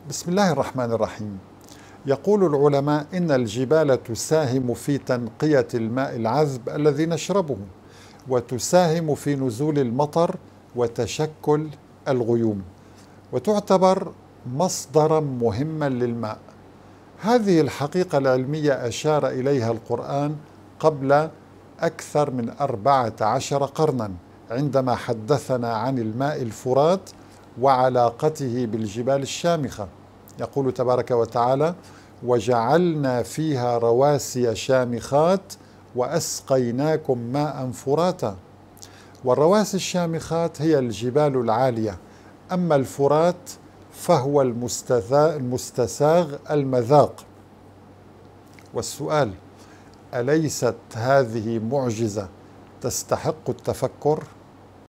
بسم الله الرحمن الرحيم. يقول العلماء إن الجبال تساهم في تنقية الماء العذب الذي نشربه، وتساهم في نزول المطر وتشكل الغيوم، وتعتبر مصدرا مهما للماء. هذه الحقيقة العلمية أشار إليها القرآن قبل أكثر من 14 قرنا، عندما حدثنا عن الماء الفرات وعلاقته بالجبال الشامخة. يقول تبارك وتعالى: وجعلنا فيها رواسي شامخات وأسقيناكم ماء فراتا. والرواسي الشامخات هي الجبال العالية، أما الفرات فهو المستساغ المذاق. والسؤال: أليست هذه معجزة تستحق التفكر؟